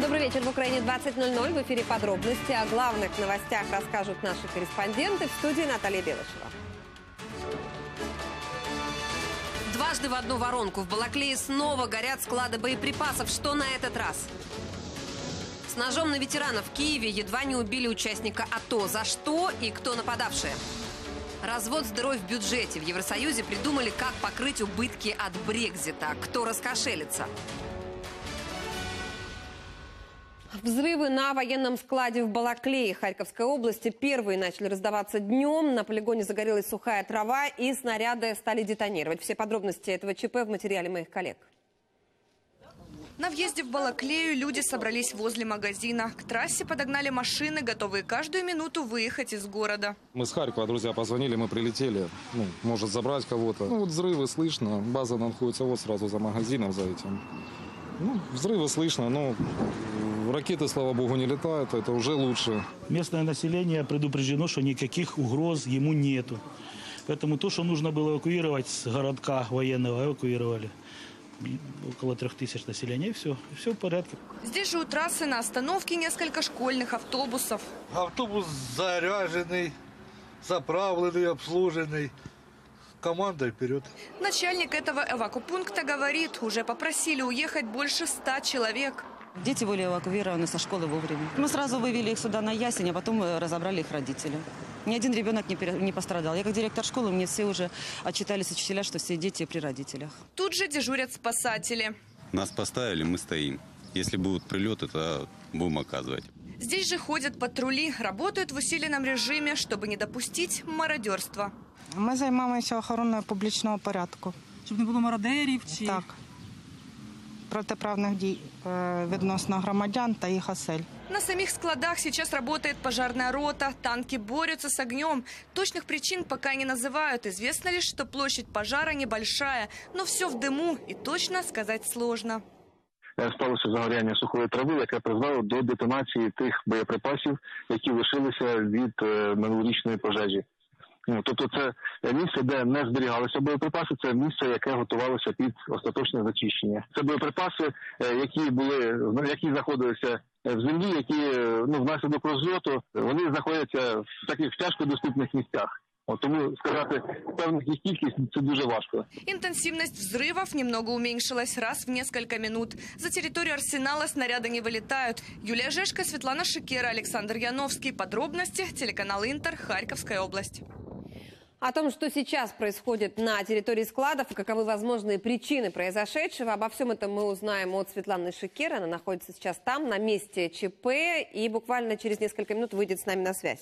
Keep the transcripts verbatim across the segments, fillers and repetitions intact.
Добрый вечер. В Украине двадцать ноль ноль. В эфире подробности. О главных новостях расскажут наши корреспонденты. В студии Наталья Белышева. Дважды в одну воронку. В Балаклее снова горят склады боеприпасов. Что на этот раз? С ножом на ветеранов в Киеве едва не убили участника АТО. За что и кто нападавшие? Развод с дырой в бюджете. В Евросоюзе придумали, как покрыть убытки от Брекзита. Кто раскошелится? Взрывы на военном складе в Балаклее Харьковской области первые начали раздаваться днем. На полигоне загорелась сухая трава и снаряды стали детонировать. Все подробности этого ЧП в материале моих коллег. На въезде в Балаклею люди собрались возле магазина. К трассе подогнали машины, готовые каждую минуту выехать из города. Мы с Харькова, друзья, позвонили, мы прилетели. Ну, может забрать кого-то. Ну, вот взрывы слышно. База находится вот сразу за магазином, за этим. Ну, взрывы слышно, но ракеты, слава богу, не летают. Это уже лучше. Местное население предупреждено, что никаких угроз ему нету. Поэтому то, что нужно было эвакуировать с городка военного, эвакуировали. Около трех тысяч населения, и все, и все в порядке. Здесь же у трассы на остановке несколько школьных автобусов. Автобус заряженный, заправленный, обслуженный. Командой вперед. Начальник этого эвакупункта говорит, уже попросили уехать больше ста человек. Дети были эвакуированы со школы вовремя. Мы сразу вывели их сюда на ясень, а потом разобрали их родители. Ни один ребенок не, пере... не пострадал. Я как директор школы, мне все уже отчитались учителя, что все дети при родителях. Тут же дежурят спасатели. Нас поставили, мы стоим. Если будут прилеты, то будем оказывать. Здесь же ходят патрули, работают в усиленном режиме, чтобы не допустить мародерства. Ми займаємося охороною публічного порядку. Щоб не було мародерів? Чи... Так. Протиправних дій відносно громадян та їх осель. На самих складах сейчас работает пожарная рота. Танки борются с огнем. Точных причин пока не называют. Известно лишь, что площадь пожара небольшая. Но все в дыму и точно сказать сложно. Сталося загоряння сухої трави, яке призвело до детонації тих боєприпасів, які лишилися від минулорічної пожежі. Тобто це місце, де не зберігалися боєприпаси, це місце, яке готувалося під остаточне зачищення. Це боєприпаси, які були, які знаходилися в землі, які ну, внаслідок розльоту, вони знаходяться в таких тяжко доступних місцях. Тому сказати певних їх кількість – це дуже важко. Интенсивность взрывов немного уменьшилась раз в несколько минут. За территорию арсенала снаряды не вылетают. Юлия Жешко, Светлана Шикера, Александр Яновский. Подробности. Телеканал Интер. Харьковская область. О том, что сейчас происходит на территории складов и каковы возможные причины произошедшего, обо всем этом мы узнаем от Светланы Шикеры. Она находится сейчас там, на месте ЧП, и буквально через несколько минут выйдет с нами на связь.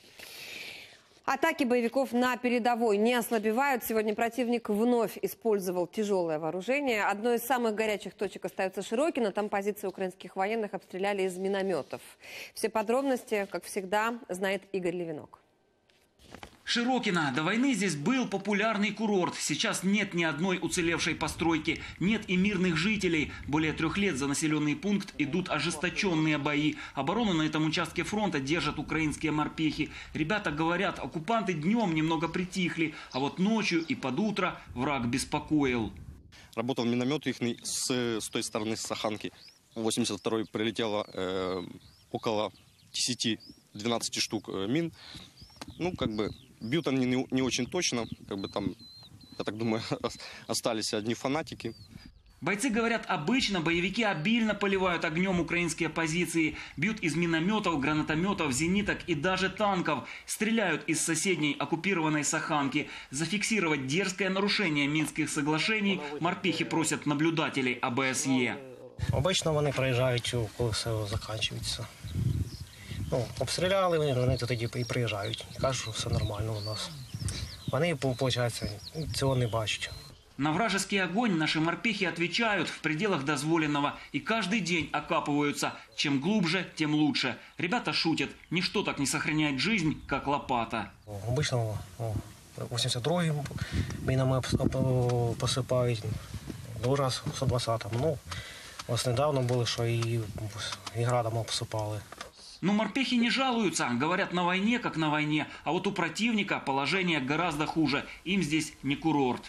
Атаки боевиков на передовой не ослабевают. Сегодня противник вновь использовал тяжелое вооружение. Одной из самых горячих точек остается Широкино. Там позиции украинских военных обстреляли из минометов. Все подробности, как всегда, знает Игорь Левинок. Широкино. До войны здесь был популярный курорт. Сейчас нет ни одной уцелевшей постройки, нет и мирных жителей. Более трех лет за населенный пункт идут ожесточенные бои. Оборону на этом участке фронта держат украинские морпехи. Ребята говорят, оккупанты днем немного притихли, а вот ночью и под утро враг беспокоил. Работал миномет их с, с той стороны, с Саханки. восемьдесят второй прилетело э, около десяти-двенадцати штук э, мин. Ну, как бы... Бьют они не, не очень точно, как бы там, я так думаю, остались одни фанатики. Бойцы говорят, обычно боевики обильно поливают огнем украинские позиции, бьют из минометов, гранатометов, зениток и даже танков, стреляют из соседней оккупированной Саханки. Зафиксировать дерзкое нарушение Минских соглашений морпехи просят наблюдателей ОБСЕ. Обычно вони приїжджають, коли все закінчується. Ну, обстріляли, вони, вони тоді і приїжджають. І кажуть, що все нормально у нас. Вони, виходить, цього не бачать. На вражеский огонь наши морпехи отвечают в пределах дозволенного и каждый день окапываются. Чем глубже, тем лучше. Ребята шутят, ничто так не сохраняет жизнь, как лопата. Обычно восемьдесят другий мінами посипають, другий раз сто двадцятому. Ну, ось недавно було, що і, і градом посипали. Но морпехи не жалуются, говорят, на войне как на войне, а вот у противника положение гораздо хуже, им здесь не курорт.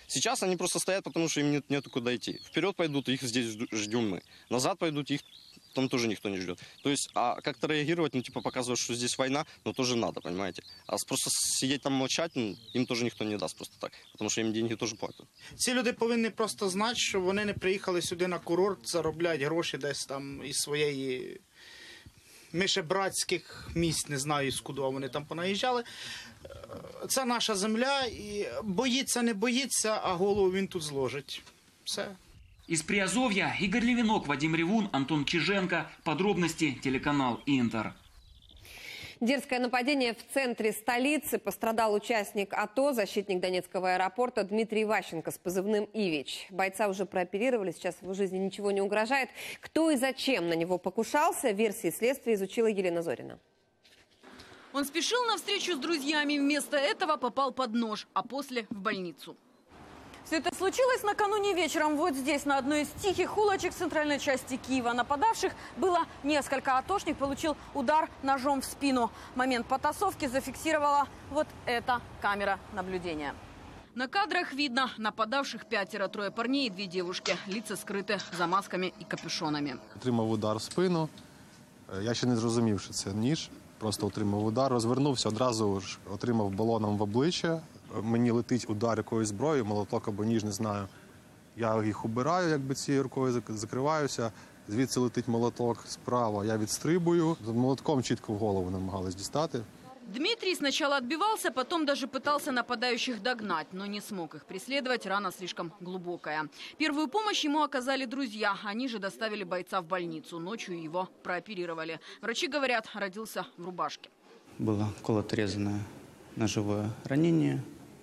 Сейчас они просто стоят, потому что им нет, нету куда идти. Вперед пойдут, их здесь ждем мы. Назад пойдут, их там тоже никто не ждет. То есть, а как-то реагировать, ну, типа, показывать, что здесь война, но тоже надо, понимаете. А просто сидеть там молчать, ну, им тоже ніхто не дасть просто так, тому що їм деньги теж платять. Ці люди повинні просто знати, що вони не приїхали сюди на курорт, заробляють гроші десь там із своєї мишебратських місць, не знаю, з куди вони там понаїжджали. Це наша земля, і боїться, не боїться, а голову він тут зложить. Все. Из Приазовья Игорь Левинок, Вадим Ревун, Антон Чиженко. Подробности телеканал Интер. Дерзкое нападение в центре столицы. Пострадал участник АТО, защитник Донецкого аэропорта Дмитрий Иващенко с позывным «Ивич». Бойца уже прооперировали, сейчас его жизни ничего не угрожает. Кто и зачем на него покушался, версии следствия изучила Елена Зорина. Он спешил на встречу с друзьями, вместо этого попал под нож, а после в больницу. Все это случилось накануне вечером вот здесь, на одной из тихих улочек центральной части Киева. Нападавших было несколько. Атошник получил удар ножом в спину. Момент потасовки зафиксировала вот эта камера наблюдения. На кадрах видно нападавших пятеро, трое парней и две девушки. Лица скрыты за масками и капюшонами. Отримав удар в спину. Я ще не зрозумів, що це ніж. Просто отримав удар, розвернувся, одразу ж отримав балоном в обличчя. Мені летить удар якоюсь зброєю, молоток або ніж, не знаю. Я їх убираю, якби цією рукою закриваюся. Звідси летить молоток справа, я відстрибую. Молотком чітко в голову намагались дістати. Дмитрий сначала отбивался, потом даже пытался нападающих догнать, но не смог их преследовать, рана слишком глубокая. Первую помощь ему оказали друзья, они же доставили бойца в больницу. Ночью его прооперировали. Врачи говорят, родился в рубашке. Было колото-резанное ножевое ранение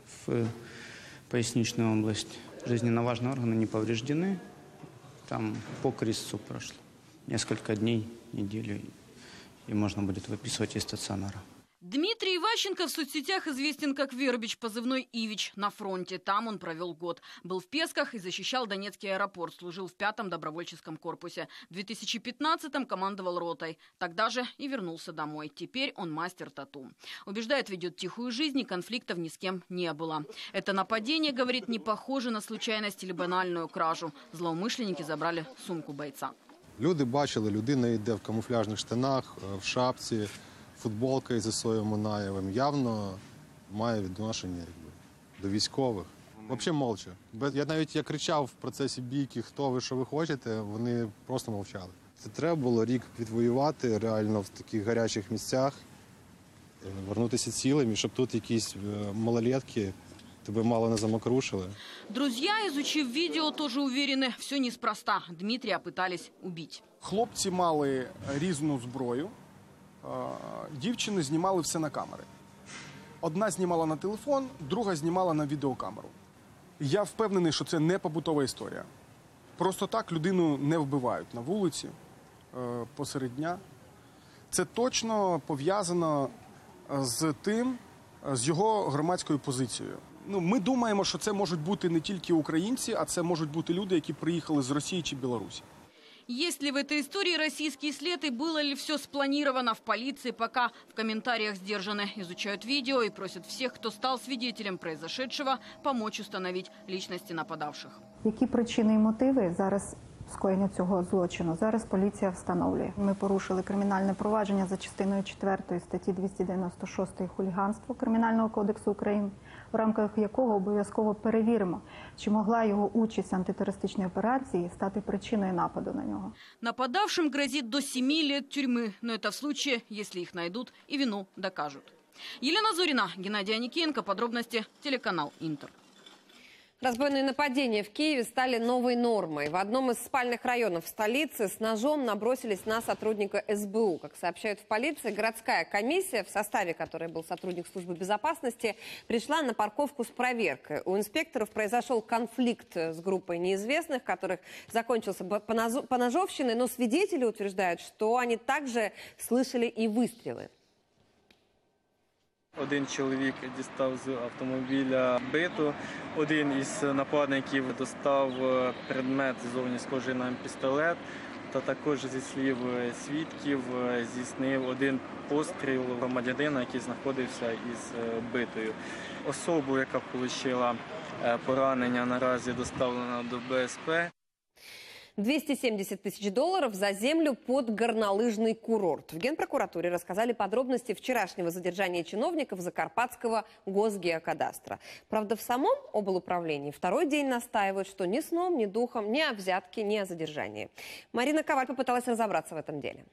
в поясничную область. Жизненно важные органы не повреждены. Там по крестцу прошло. Несколько дней, неделю, и можно будет выписывать из стационара. Дмитрий Иващенко в соцсетях известен как Вербич, позывной «Ивич», на фронте. Там он провел год. Был в Песках и защищал Донецкий аэропорт. Служил в пятом добровольческом корпусе. В две тысячи пятнадцатом командовал ротой. Тогда же и вернулся домой. Теперь он мастер тату. Убеждает, ведет тихую жизнь и конфликтов ни с кем не было. Это нападение, говорит, не похоже на случайность или банальную кражу. Злоумышленники забрали сумку бойца. Люди бачили, людина йде в камуфляжних штанах, в шапці, футболка із Ісоєм Мунаєвим. Явно має відношення якби, до військових. Взагалі мовча. Я навіть я кричав в процесі бійки, хто ви, що ви хочете, вони просто мовчали. Це треба було рік відвоювати реально в таких гарячих місцях, вернутися цілим, і щоб тут якісь малолетки тебе мало не замокрушили. Друзья, изучив видео, тоже уверены, все неспроста. Дмитрия пытались убить. Хлопці мали різну зброю. Дівчини знімали все на камери. Одна знімала на телефон, друга знімала на відеокамеру. Я впевнений, що це не побутова історія. Просто так людину не вбивають на вулиці, посеред дня. Це точно пов'язано з тим, з його громадською позицією. Ну, ми думаємо, що це можуть бути не тільки українці, а це можуть бути люди, які приїхали з Росії чи Білорусі. Есть ли в этой истории российский след и было ли все спланировано в полиции, пока в комментариях сдержаны. Изучают видео и просят всех, кто стал свидетелем произошедшего, помочь установить личности нападавших. Які причини і мотиви зараз скоєння цього злочину? Зараз поліція встановлює. Ми порушили кримінальне провадження за частиною четвертої статті двісті дев'яносто шість «Хуліганство» Кримінального кодексу України, в рамках якого обов'язково перевіримо, чи могла його участь в антитерористичній операції стати причиною нападу на нього. Нападавшим грозит до семи лет тюрьмы, но это в случае, если их найдут и вину докажут. Елена Зорина, Геннадий Аникеенко. Подробности телеканал Интер. Разбойные нападения в Киеве стали новой нормой. В одном из спальных районов столицы с ножом набросились на сотрудника эс бэ у. Как сообщают в полиции, городская комиссия, в составе которой был сотрудник службы безопасности, пришла на парковку с проверкой. У инспекторов произошел конфликт с группой неизвестных, которых закончился поножовщиной, но свидетели утверждают, что они также слышали и выстрелы. Один чоловік дістав з автомобіля биту, один із нападників достав предмет зовні схожий на пістолет, та також зі слів свідків здійснив один постріл громадянина, який знаходився із битою. Особу, яка отримала Поранення наразі доставлено до Б С П. двести семьдесят тысяч долларов за землю под горнолыжный курорт. В Генпрокуратуре рассказали подробности вчерашнего задержания чиновников Закарпатского госгеокадастра. Правда, в самом облуправлении второй день настаивают, что ни сном, ни духом, ни о взятке, ни о задержании. Марина Коваль попыталась разобраться в этом деле.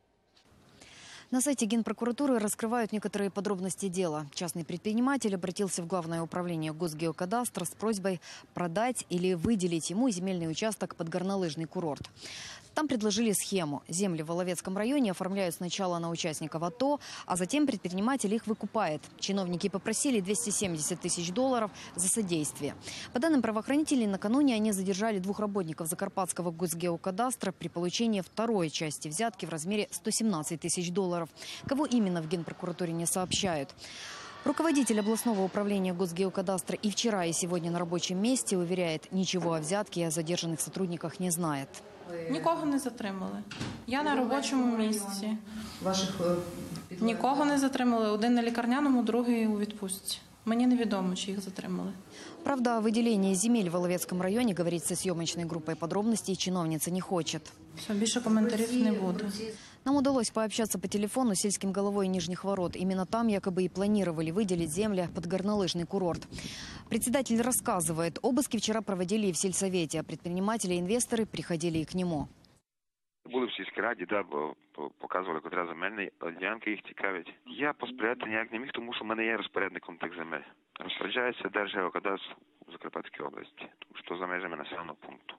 На сайте Генпрокуратуры раскрывают некоторые подробности дела. Частный предприниматель обратился в Главное управление Госгеокадастра с просьбой продать или выделить ему земельный участок под горнолыжный курорт. Там предложили схему. Земли в Воловецком районе оформляют сначала на участников АТО, а затем предприниматель их выкупает. Чиновники попросили двести семьдесят тысяч долларов за содействие. По данным правоохранителей, накануне они задержали двух работников Закарпатского госгеокадастра при получении второй части взятки в размере сто семнадцать тысяч долларов. Кого именно в Генпрокуратуре не сообщают. Руководитель областного управления Госгеокадастра и вчера, и сегодня на рабочем месте уверяет, ничего о взятке и о задержанных сотрудниках не знает. Нікого не затримали. Я на робочому місці. Ваших нікого не затримали. Один на лікарняному, другий у відпустці. Мені невідомо, чи їх затримали. Правда, о выделении земель в Воловецком районе говорить со съемочной группой подробностей чиновница не хочет. Все, більше коментарів не буде. Нам удалось пообщаться по телефону с сельским головой Нижних Ворот. Именно там якобы и планировали выделить земли под горнолыжный курорт. Председатель рассказывает, обыски вчера проводили и в сельсовете, а предприниматели и инвесторы приходили и к нему. Були в сільській раді, да, бо показували, котра земельні ділянки їх цікавить. Я посприяти ніяк не міг, тому що в мене є розпорядником тих земель. Розпоряджається Держгеокадастр у Закарпатській області, тому що за межами населеного пункту.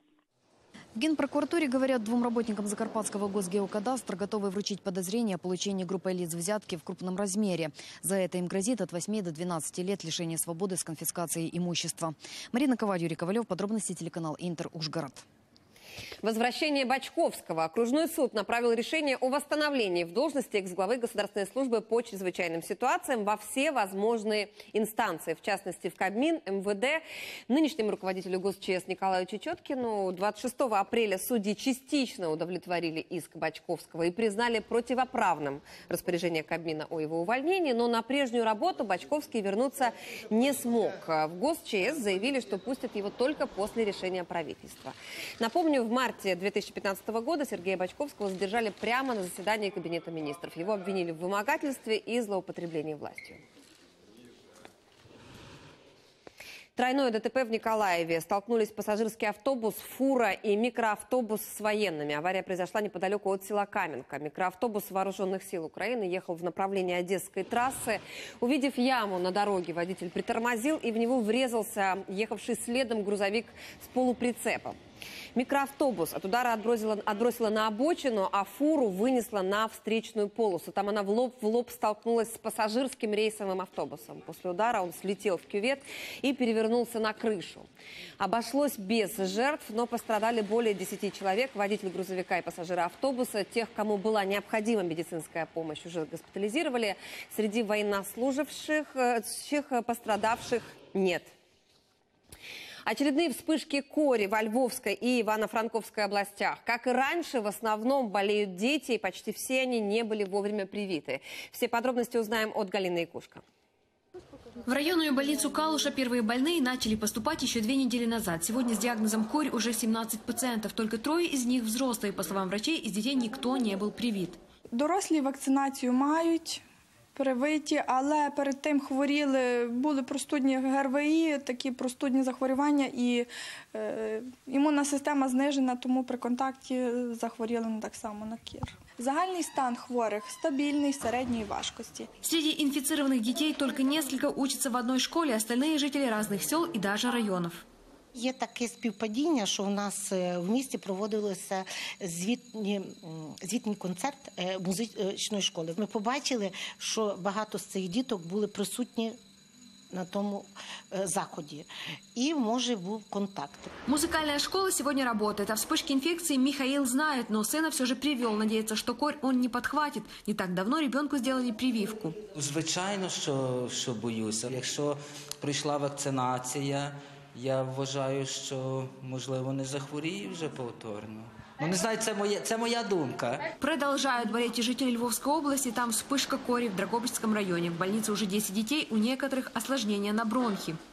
В Генпрокуратуре говорят, двум работникам Закарпатского госгеокадастра готовы вручить подозрение о получении группой лиц взятки в крупном размере. За это им грозит от восьми до двенадцати лет лишения свободы с конфискацией имущества. Марина Коваль, Юрий Ковалев, подробности телеканал Интер, Ужгород. Возвращение Бочковского. Окружной суд направил решение о восстановлении в должности экс-главы Государственной службы по чрезвычайным ситуациям во все возможные инстанции, в частности в Кабмин, эм вэ дэ. Нынешнему руководителю ГосЧС Николаю Чечеткину двадцать шестого апреля судьи частично удовлетворили иск Бочковского и признали противоправным распоряжение Кабмина о его увольнении, но на прежнюю работу Бочковский вернуться не смог. В ГосЧС заявили, что пустят его только после решения правительства. Напомню, в марте две тысячи пятнадцатого года Сергея Бочковского задержали прямо на заседании Кабинета министров. Его обвинили в вымогательстве и злоупотреблении властью. Тройное дэ тэ пэ в Николаеве. Столкнулись пассажирский автобус, фура и микроавтобус с военными. Авария произошла неподалеку от села Каменка. Микроавтобус вооруженных сил Украины ехал в направлении Одесской трассы. Увидев яму на дороге, водитель притормозил и в него врезался ехавший следом грузовик с полуприцепом. Микроавтобус от удара отбросила, отбросила на обочину, а фуру вынесла на встречную полосу. Там она в лоб в лоб столкнулась с пассажирским рейсовым автобусом. После удара он слетел в кювет и перевернулся на крышу. Обошлось без жертв, но пострадали более десяти человек. Водитель грузовика и пассажиры автобуса. Тех, кому была необходима медицинская помощь, уже госпитализировали. Среди военнослужащих пострадавших нет. Очередные вспышки кори во Львовской и Ивано-Франковской областях. Как и раньше, в основном болеют дети, и почти все они не были вовремя привиты. Все подробности узнаем от Галины Якушко. В районную больницу Калуша первые больные начали поступать еще две недели назад. Сегодня с диагнозом корь уже семнадцать пациентов. Только трое из них взрослые. По словам врачей, из детей никто не был привит. Дорослі вакцинацію мають. Привиті, але перед тим хворіли, були простудні ге ер ве і, такі простудні захворювання, і е, імунна система знижена, тому при контакті захворіли не так само на кір. Загальний стан хворих стабільний, середньої важкості. Среди инфицированных детей только несколько учатся в одной школе, остальные жители разных сел и даже районов. Є таке співпадіння, що у нас в місті проводилося звітні, звітний концерт музичної школи. Ми побачили, що багато з цих діток були присутні на тому заходе. И, может, был контакт. Музыкальная школа сегодня работает. О вспышке инфекции Михаил знает, но сына все же привел. Надеется, что корь он не подхватит. Не так давно ребенку сделали прививку. Звичайно, що, що боюся. Якщо прийшла вакцинація, я вважаю, що, можливо, не захворію вже повторно. Ну, не знаю, це моя, це моя думка. Продолжают болеть и жители Львовской области. Там вспышка кори в Драгобычском районе. В больнице уже десять детей, у некоторых осложнения на бронхи.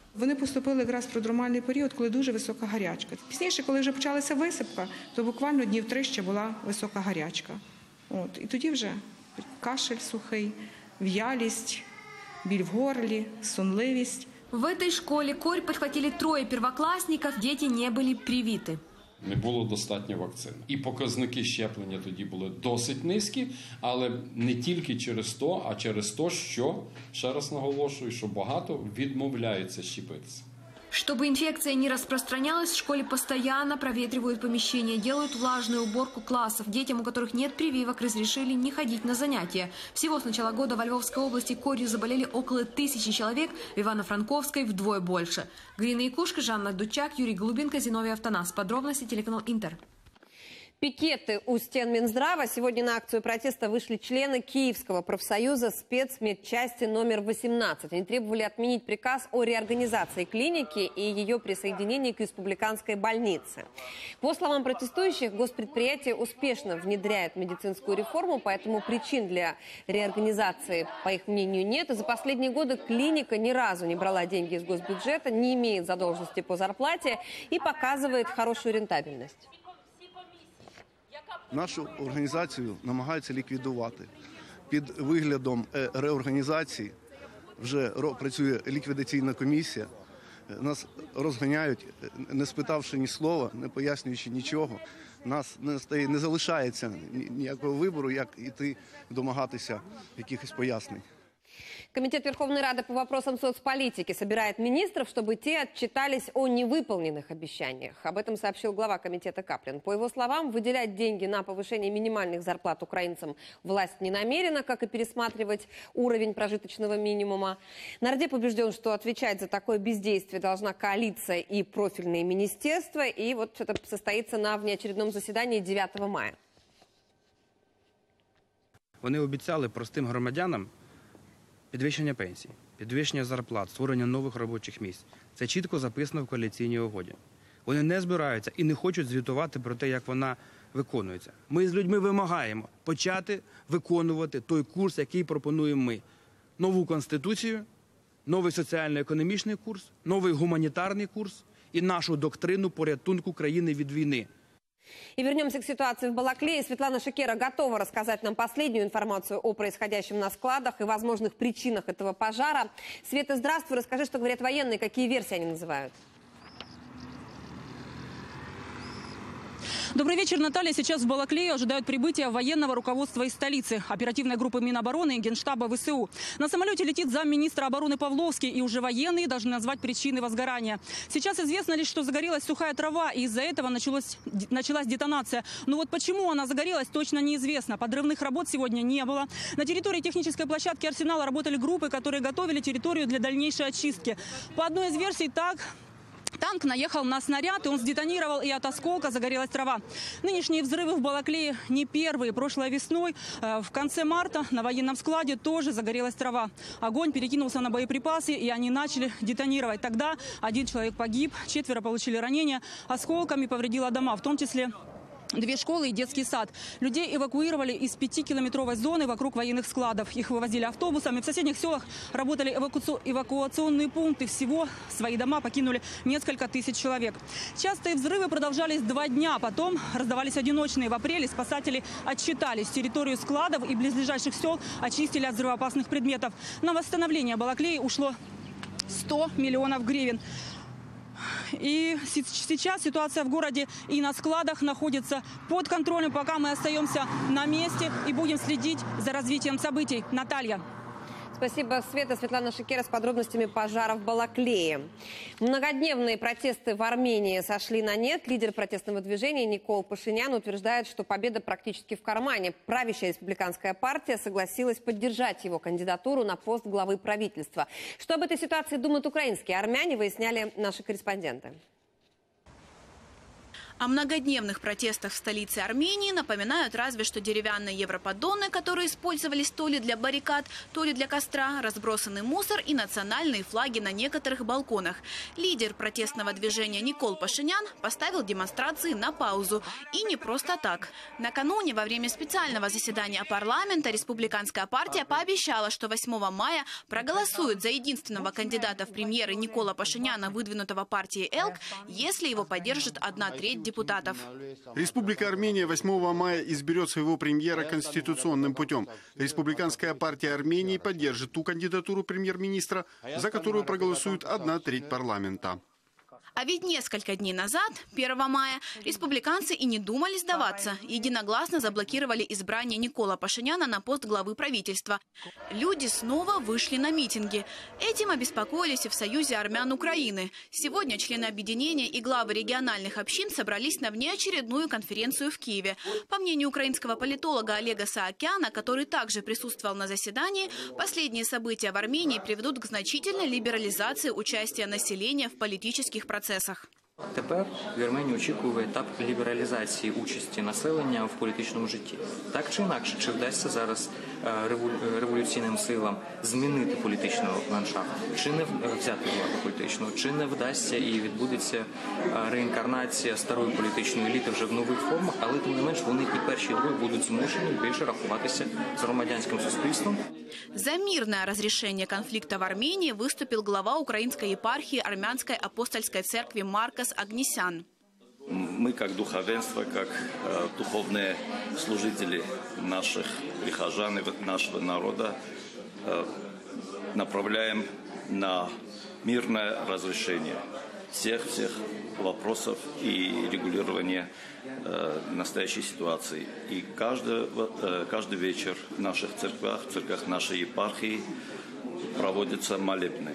Вони поступили якраз в продромальний період, коли дуже висока гарячка. Пізніше, коли вже почалася висипка, то буквально днів три ще була висока гарячка. От. І тоді вже кашель сухий, в'ялість, біль в горлі, сонливість. В этой школе корь подхватили трое первоклассников, дети не были привиты. Не було достатньо вакцин. І показники щеплення тоді були досить низькі, але не тільки через то, а через те, що, ще раз наголошую, що багато відмовляються щепитися. Чтобы инфекция не распространялась, в школе постоянно проветривают помещения, делают влажную уборку классов. Детям, у которых нет прививок, разрешили не ходить на занятия. Всего с начала года во Львовской области корью заболели около тысячи человек, в Ивано-Франковской вдвое больше. Галина Якушка, Жанна Дучак, Юрий Голубенко, Зиновий Автонас. Подробности телеканал Интер. Пикеты у стен Минздрава. Сегодня на акцию протеста вышли члены Киевского профсоюза спецмедчасти номер восемнадцать. Они требовали отменить приказ о реорганизации клиники и ее присоединении к республиканской больнице. По словам протестующих, госпредприятие успешно внедряет медицинскую реформу, поэтому причин для реорганизации, по их мнению, нет. И за последние годы клиника ни разу не брала деньги из госбюджета, не имеет задолженности по зарплате и показывает хорошую рентабельность. Нашу організацію намагаються ліквідувати. Під виглядом реорганізації вже працює ліквідаційна комісія. Нас розганяють, не спитавши ні слова, не пояснюючи нічого. Нас не, не залишається ніякого вибору, як іти домагатися якихось пояснень. Комитет Верховной Рады по вопросам соцполитики собирает министров, чтобы те отчитались о невыполненных обещаниях. Об этом сообщил глава комитета Каплин. По его словам, выделять деньги на повышение минимальных зарплат украинцам власть не намерена, как и пересматривать уровень прожиточного минимума. Нардеп убежден, что отвечать за такое бездействие должна коалиция и профильные министерства. И вот это состоится на внеочередном заседании дев'ятого мая. Вони обіцяли простим громадянам підвищення пенсій, підвищення зарплат, створення нових робочих місць. Це чітко записано в коаліційній угоді. Вони не збираються і не хочуть звітувати про те, як вона виконується. Ми з людьми вимагаємо почати виконувати той курс, який пропонуємо ми. Нову Конституцію, новий соціально-економічний курс, новий гуманітарний курс і нашу доктрину порятунку країни від війни. И вернемся к ситуации в Балаклее. Светлана Шекера готова рассказать нам последнюю информацию о происходящем на складах и возможных причинах этого пожара. Света, здравствуй. Расскажи, что говорят военные, какие версии они называют. Добрый вечер, Наталья. Сейчас в Балаклее ожидают прибытия военного руководства из столицы, оперативной группы Минобороны и Генштаба ВСУ. На самолете летит замминистра обороны Павловский, и уже военные должны назвать причины возгорания. Сейчас известно лишь, что загорелась сухая трава, и из-за этого началось, началась детонация. Но вот почему она загорелась, точно неизвестно. Подрывных работ сегодня не было. На территории технической площадки «Арсенала» работали группы, которые готовили территорию для дальнейшей очистки. По одной из версий, так... Танк наехал на снаряд, и он сдетонировал, и от осколка загорелась трава. Нынешние взрывы в Балаклее не первые. Прошлой весной, э, в конце марта, на военном складе тоже загорелась трава. Огонь перекинулся на боеприпасы, и они начали детонировать. Тогда один человек погиб, четверо получили ранения. Осколками повредило дома, в том числе две школы и детский сад. Людей эвакуировали из пятикилометровой зоны вокруг военных складов. Их вывозили автобусами. В соседних селах работали эваку... эвакуационные пункты. Всего свои дома покинули несколько тысяч человек. Частые взрывы продолжались два дня. Потом раздавались одиночные. В апреле спасатели отчитались. Территорию складов и близлежащих сел очистили от взрывоопасных предметов. На восстановление Балаклеи ушло сто миллионов гривен. И сейчас ситуация в городе и на складах находится под контролем, пока мы остаемся на месте и будем следить за развитием событий. Наталья. Спасибо, Света. Светлана Шекера с подробностями пожара в Балаклее. Многодневные протесты в Армении сошли на нет. Лидер протестного движения Никол Пашинян утверждает, что победа практически в кармане. Правящая республиканская партия согласилась поддержать его кандидатуру на пост главы правительства. Что об этой ситуации думают украинские армяне, выясняли наши корреспонденты. О многодневных протестах в столице Армении напоминают разве что деревянные европоддоны, которые использовались то ли для баррикад, то ли для костра, разбросанный мусор и национальные флаги на некоторых балконах. Лидер протестного движения Никол Пашинян поставил демонстрации на паузу. И не просто так. Накануне во время специального заседания парламента республиканская партия пообещала, что восьмого мая проголосует за единственного кандидата в премьеры Никола Пашиняна, выдвинутого партией ЭЛК, если его поддержит одна треть депутатов. Республика Армения восьмого мая изберет своего премьера конституционным путем. Республиканская партия Армении поддержит ту кандидатуру премьер-министра, за которую проголосует одна треть парламента. А ведь несколько дней назад, первого мая, республиканцы и не думали сдаваться. Единогласно заблокировали избрание Никола Пашиняна на пост главы правительства. Люди снова вышли на митинги. Этим обеспокоились и в Союзе армян Украины. Сегодня члены объединения и главы региональных общин собрались на внеочередную конференцию в Киеве. По мнению украинского политолога Олега Саакяна, который также присутствовал на заседании, последние события в Армении приведут к значительной либерализации участия населения в политических процессах. Тепер Вірменію очікує етап лібералізації участі населення в політичному житті. Так чи інакше, чи вдасться зараз революційним силам змінити політичний ландшафт, чи не взяти владу політичну, чи не вдасться і відбудеться реінкарнація старої політичної еліти вже в нових формах, але тим не менш вони і перші, і другі будуть змушені більше рахуватися з громадянським суспільством. За мирное разрешение конфликта в Армении выступил глава украинской епархии Армянской апостольской церкви Маркос Агнесян. Мы, как духовенство, как э, духовные служители наших прихожан и нашего народа, э, направляем на мирное разрешение всех-всех вопросов и регулирование э, настоящей ситуации. И каждый, э, каждый вечер в наших церквях, в церквях нашей епархии проводятся молебны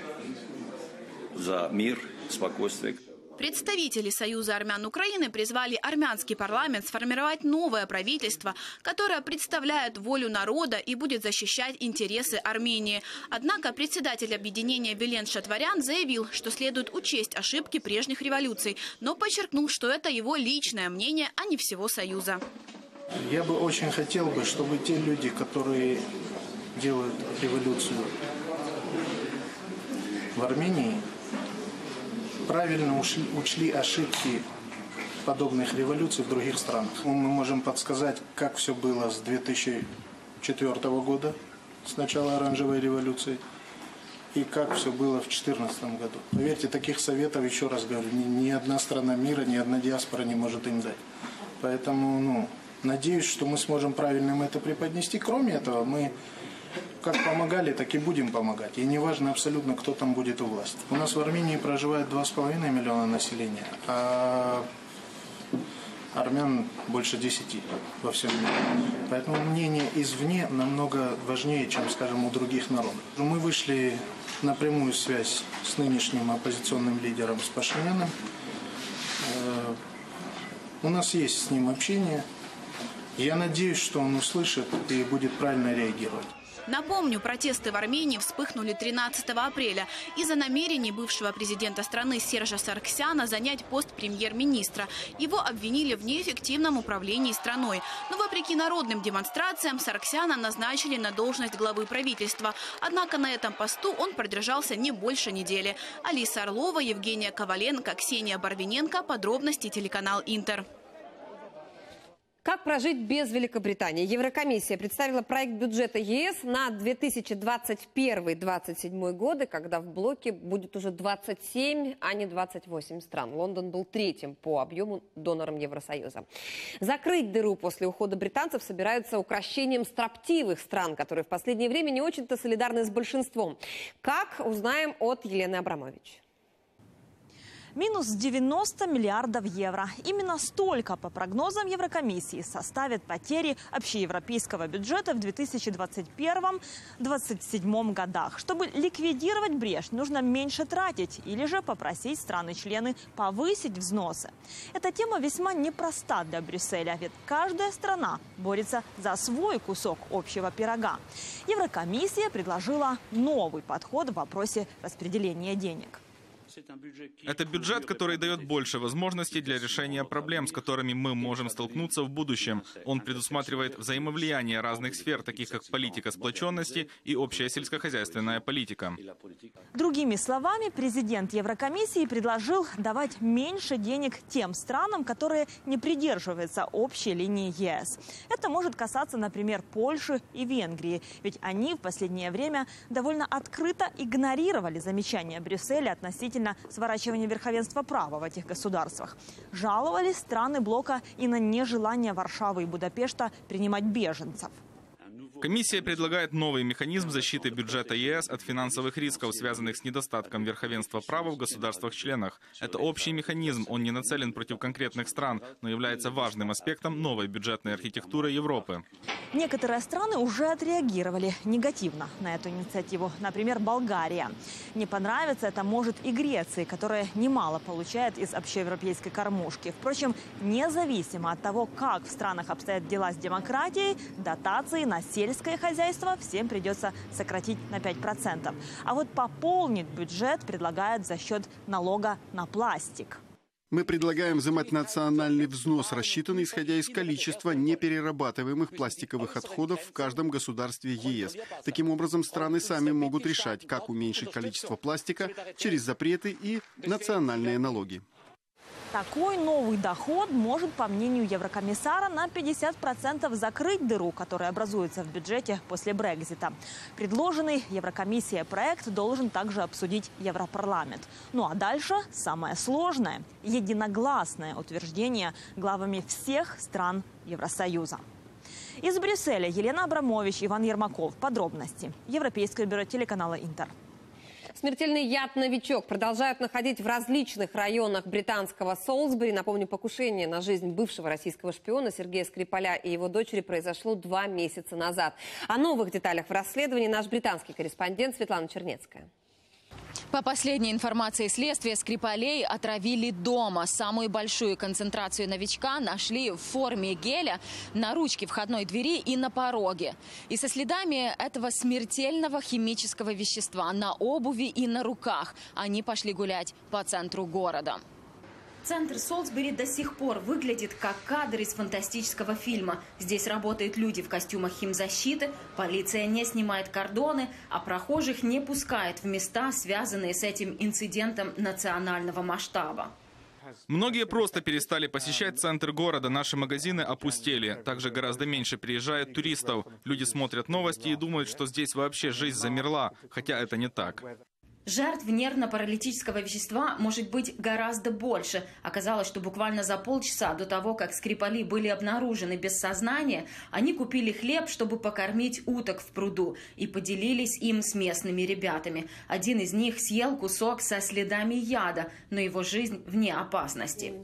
за мир, спокойствие. Представители Союза армян Украины призвали армянский парламент сформировать новое правительство, которое представляет волю народа и будет защищать интересы Армении. Однако председатель объединения Вилен Шатварян заявил, что следует учесть ошибки прежних революций, но подчеркнул, что это его личное мнение, а не всего Союза. Я бы очень хотел, бы, чтобы те люди, которые делают революцию в Армении, правильно ушли, учли ошибки подобных революций в других странах. Мы можем подсказать, как все было с две тысячи четвёртого года, с начала оранжевой революции, и как все было в две тысячи четырнадцатом году. Поверьте, таких советов, еще раз говорю, ни, ни одна страна мира, ни одна диаспора не может им дать. Поэтому, ну, надеюсь, что мы сможем правильно им это преподнести. Кроме этого, мы как помогали, так и будем помогать. И неважно абсолютно, кто там будет у власти. У нас в Армении проживает два с половиной миллиона населения, а армян больше десяти во всем мире. Поэтому мнение извне намного важнее, чем, скажем, у других народов. Мы вышли на прямую связь с нынешним оппозиционным лидером, с Пашиняном. У нас есть с ним общение. Я надеюсь, что он услышит и будет правильно реагировать. Напомню, протесты в Армении вспыхнули тринадцатого апреля из-за намерений бывшего президента страны Сержа Сарксяна занять пост премьер-министра. Его обвинили в неэффективном управлении страной. Но вопреки народным демонстрациям Сарксяна назначили на должность главы правительства. Однако на этом посту он продержался не больше недели. Алиса Орлова, Евгения Коваленко, Ксения Барвиненко. Подробности телеканал Интер. Как прожить без Великобритании? Еврокомиссия представила проект бюджета ЕС на две тысячи двадцать первый — двадцать седьмой годы, когда в блоке будет уже двадцать семь, а не двадцать восемь стран. Лондон был третьим по объему донором Евросоюза. Закрыть дыру после ухода британцев собираются укрощением строптивых стран, которые в последнее время не очень-то солидарны с большинством. Как, узнаем от Елены Абрамович. Минус девяносто миллиардов евро. Именно столько, по прогнозам Еврокомиссии, составят потери общеевропейского бюджета в две тысячи двадцать первом — две тысячи двадцать седьмом годах. Чтобы ликвидировать брешь, нужно меньше тратить или же попросить страны-члены повысить взносы. Эта тема весьма непроста для Брюсселя, ведь каждая страна борется за свой кусок общего пирога. Еврокомиссия предложила новый подход в вопросе распределения денег. Это бюджет, который дает больше возможностей для решения проблем, с которыми мы можем столкнуться в будущем. Он предусматривает взаимовлияние разных сфер, таких как политика сплоченности и общая сельскохозяйственная политика. Другими словами, президент Еврокомиссии предложил давать меньше денег тем странам, которые не придерживаются общей линии ЕС. Это может касаться, например, Польши и Венгрии, ведь они в последнее время довольно открыто игнорировали замечания Брюсселя относительно сворачивания верховенства права в этих государствах. Жаловались страны блока и на нежелание Варшавы и Будапешта принимать беженцев. Комиссия предлагает новый механизм защиты бюджета ЕС от финансовых рисков, связанных с недостатком верховенства права в государствах-членах. Это общий механизм, он не нацелен против конкретных стран, но является важным аспектом новой бюджетной архитектуры Европы. Некоторые страны уже отреагировали негативно на эту инициативу. Например, Болгария. Не понравится это может и Греции, которая немало получает из общеевропейской кормушки. Впрочем, независимо от того, как в странах обстоят дела с демократией, дотации на сельское хозяйство всем придется сократить на пять процентов. А вот пополнить бюджет предлагают за счет налога на пластик. Мы предлагаем взимать национальный взнос, рассчитанный исходя из количества неперерабатываемых пластиковых отходов в каждом государстве ЕС. Таким образом, страны сами могут решать, как уменьшить количество пластика через запреты и национальные налоги. Такой новый доход может, по мнению еврокомиссара, на пятьдесят процентов закрыть дыру, которая образуется в бюджете после Брексита. Предложенный Еврокомиссией проект должен также обсудить Европарламент. Ну а дальше самое сложное – единогласное утверждение главами всех стран Евросоюза. Из Брюсселя Елена Абрамович, Иван Ермаков. Подробности. Европейское бюро телеканала «Интер». Смертельный яд «Новичок» продолжают находить в различных районах британского Солсбери. Напомню, покушение на жизнь бывшего российского шпиона Сергея Скрипаля и его дочери произошло два месяца назад. О новых деталях в расследовании наш британский корреспондент Светлана Чернецкая. По последней информации следствия, Скрипалей отравили дома. Самую большую концентрацию новичка нашли в форме геля на ручке входной двери и на пороге. И со следами этого смертельного химического вещества на обуви и на руках они пошли гулять по центру города. Центр Солсбери до сих пор выглядит как кадр из фантастического фильма. Здесь работают люди в костюмах химзащиты, полиция не снимает кордоны, а прохожих не пускает в места, связанные с этим инцидентом национального масштаба. Многие просто перестали посещать центр города, наши магазины опустели. Также гораздо меньше приезжает туристов. Люди смотрят новости и думают, что здесь вообще жизнь замерла, хотя это не так. Жертв нервно-паралитического вещества может быть гораздо больше. Оказалось, что буквально за полчаса до того, как Скрипали были обнаружены без сознания, они купили хлеб, чтобы покормить уток в пруду, и поделились им с местными ребятами. Один из них съел кусок со следами яда, но его жизнь вне опасности.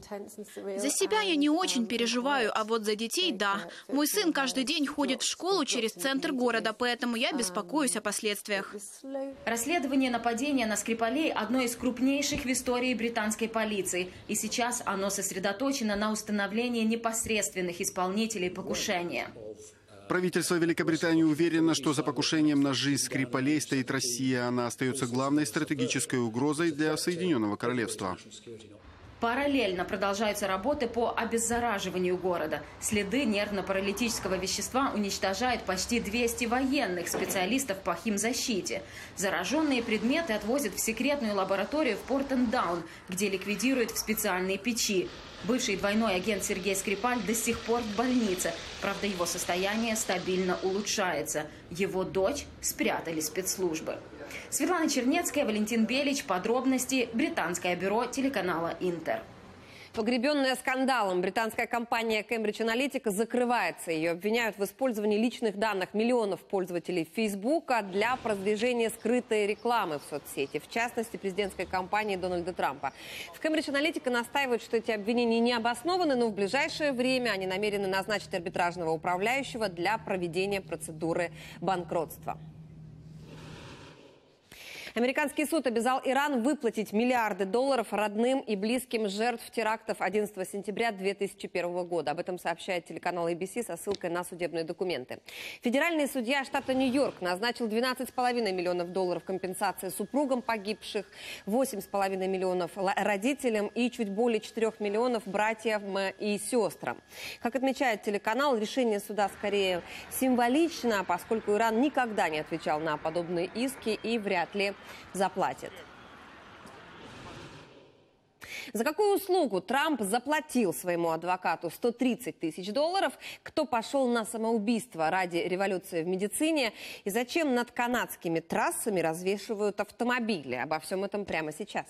За себя я не очень переживаю, а вот за детей – да. Мой сын каждый день ходит в школу через центр города, поэтому я беспокоюсь о последствиях. Расследование нападения на Скрипалей – одно из крупнейших в истории британской полиции. И сейчас оно сосредоточено на установлении непосредственных исполнителей покушения. Правительство Великобритании уверено, что за покушением на жизнь Скрипалей стоит Россия. Она остается главной стратегической угрозой для Соединенного Королевства. Параллельно продолжаются работы по обеззараживанию города. Следы нервно-паралитического вещества уничтожают почти двести военных специалистов по химзащите. Зараженные предметы отвозят в секретную лабораторию в Портендаун, где ликвидируют в специальные печи. Бывший двойной агент Сергей Скрипаль до сих пор в больнице. Правда, его состояние стабильно улучшается. Его дочь спрятали спецслужбы. Светлана Чернецкая, Валентин Белич. Подробности. Британское бюро телеканала «Интер». Погребенная скандалом, британская компания Cambridge Analytica закрывается. Ее обвиняют в использовании личных данных миллионов пользователей Фейсбука для продвижения скрытой рекламы в соцсети, в частности, президентской кампании Дональда Трампа. В Cambridge Analytica настаивают, что эти обвинения не обоснованы, но в ближайшее время они намерены назначить арбитражного управляющего для проведения процедуры банкротства. Американский суд обязал Иран выплатить миллиарды долларов родным и близким жертв терактов одиннадцатого сентября две тысячи первого года. Об этом сообщает телеканал эй би си со ссылкой на судебные документы. Федеральный судья штата Нью-Йорк назначил двенадцать с половиной миллионов долларов компенсации супругам погибших, восемь с половиной миллионов родителям и чуть более четырёх миллионов братьям и сестрам. Как отмечает телеканал, решение суда скорее символично, поскольку Иран никогда не отвечал на подобные иски и вряд ли заплатит. За какую услугу Трамп заплатил своему адвокату сто тридцать тысяч долларов? Кто пошел на самоубийство ради революции в медицине? И зачем над канадскими трассами развешивают автомобили? Обо всем этом прямо сейчас.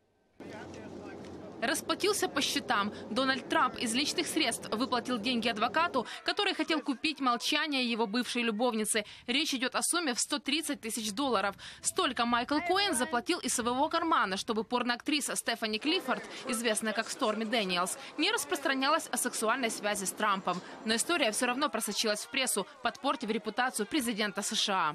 Расплатился по счетам. Дональд Трамп из личных средств выплатил деньги адвокату, который хотел купить молчание его бывшей любовницы. Речь идет о сумме в сто тридцать тысяч долларов. Столько Майкл Коэн заплатил из своего кармана, чтобы порноактриса Стефани Клиффорд, известная как Сторми Дэниелс, не распространялась о сексуальной связи с Трампом. Но история все равно просочилась в прессу, подпортив репутацию президента США.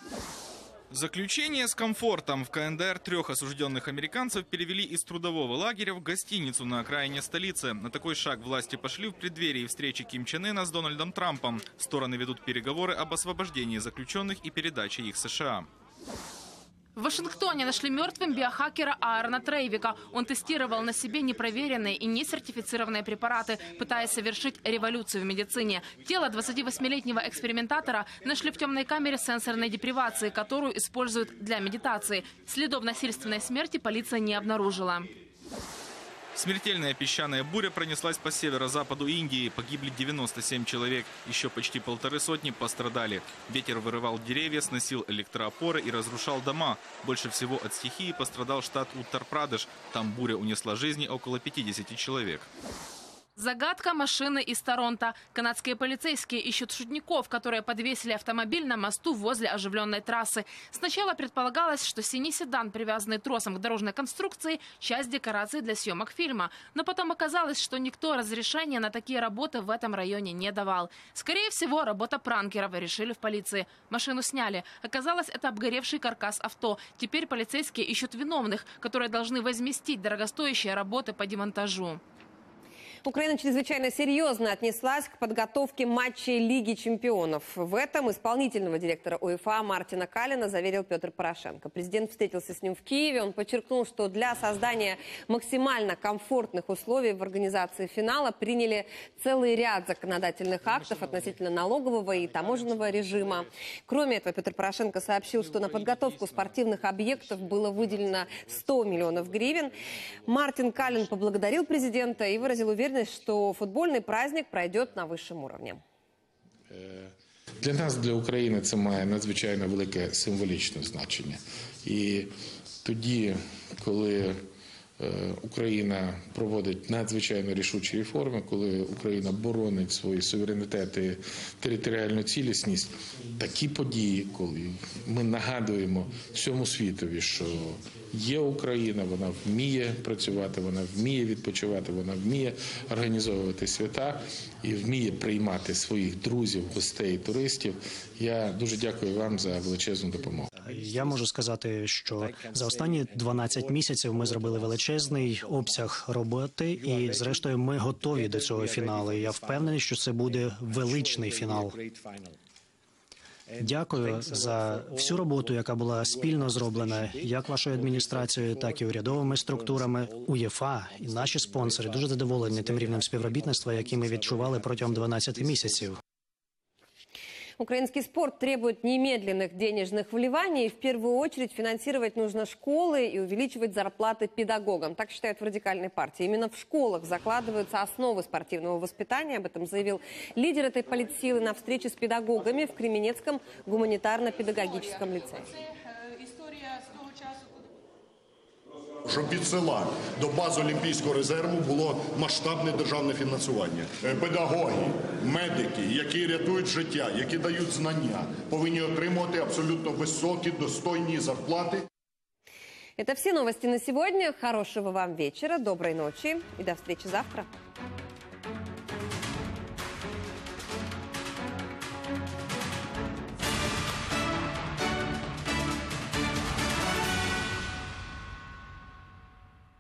Заключение с комфортом. В ка эн дэ эр трех осужденных американцев перевели из трудового лагеря в гостиницу на окраине столицы. На такой шаг власти пошли в преддверии встречи Ким Чен Ына с Дональдом Трампом. Стороны ведут переговоры об освобождении заключенных и передаче их США. В Вашингтоне нашли мертвым биохакера Аарона Трейвика. Он тестировал на себе непроверенные и несертифицированные препараты, пытаясь совершить революцию в медицине. Тело двадцативосьмилетнего экспериментатора нашли в темной камере сенсорной депривации, которую используют для медитации. Следов насильственной смерти полиция не обнаружила. Смертельная песчаная буря пронеслась по северо-западу Индии. Погибли девяносто семь человек. Еще почти полторы сотни пострадали. Ветер вырывал деревья, сносил электроопоры и разрушал дома. Больше всего от стихии пострадал штат Уттар-Прадеш. Там буря унесла жизни около пятидесяти человек. Загадка машины из Торонто. Канадские полицейские ищут шутников, которые подвесили автомобиль на мосту возле оживленной трассы. Сначала предполагалось, что синий седан, привязанный тросом к дорожной конструкции, часть декорации для съемок фильма. Но потом оказалось, что никто разрешения на такие работы в этом районе не давал. Скорее всего, работа пранкеров, решили в полиции. Машину сняли. Оказалось, это обгоревший каркас авто. Теперь полицейские ищут виновных, которые должны возместить дорогостоящие работы по демонтажу. Украина чрезвычайно серьезно отнеслась к подготовке матчей Лиги чемпионов. В этом исполнительного директора УЕФА Мартина Каллена заверил Петр Порошенко. Президент встретился с ним в Киеве. Он подчеркнул, что для создания максимально комфортных условий в организации финала приняли целый ряд законодательных актов относительно налогового и таможенного режима. Кроме этого, Петр Порошенко сообщил, что на подготовку спортивных объектов было выделено сто миллионов гривен. Мартин Каллен поблагодарил президента и выразил уверенность, что футбольний праздник пройде на вищому рівні. Для нас, для України, це має надзвичайно велике символічне значення. І тоді, коли Україна проводить надзвичайно рішучі реформи, коли Україна боронить свої суверенітет і територіальну цілісність, такі події, коли ми нагадуємо всьому світові, що є Україна, вона вміє працювати, вона вміє відпочивати, вона вміє організовувати свята і вміє приймати своїх друзів, гостей, туристів. Я дуже дякую вам за величезну допомогу. Я можу сказати, що за останні дванадцять місяців ми зробили величезний обсяг роботи і, зрештою, ми готові до цього фіналу. Я впевнений, що це буде величний фінал. Дякую за всю роботу, яка була спільно зроблена як вашою адміністрацією, так і урядовими структурами. УЄФА і наші спонсори дуже задоволені тим рівнем співробітництва, який ми відчували протягом дванадцяти місяців. Украинский спорт требует немедленных денежных вливаний. В первую очередь финансировать нужно школы и увеличивать зарплаты педагогам. Так считают в радикальной партии. Именно в школах закладываются основы спортивного воспитания. Об этом заявил лидер этой политсилы на встрече с педагогами в Кременецком гуманитарно-педагогическом лицее. Щоб від села до бази Олімпійського резерву було масштабне державне фінансування. Педагоги, медики, які рятують життя, які дають знання, повинні отримувати абсолютно високі, достойні зарплати. Это все новости на сегодня. Хорошего вам вечера, доброй ночи и до встречи завтра.